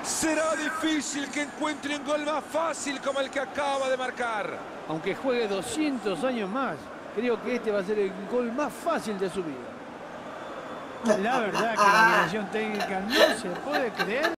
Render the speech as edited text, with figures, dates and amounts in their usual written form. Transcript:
Será difícil que encuentre un gol más fácil como el que acaba de marcar. Aunque juegue 200 años más, creo que este va a ser el gol más fácil de su vida. La verdad que la dirección técnica no se puede creer.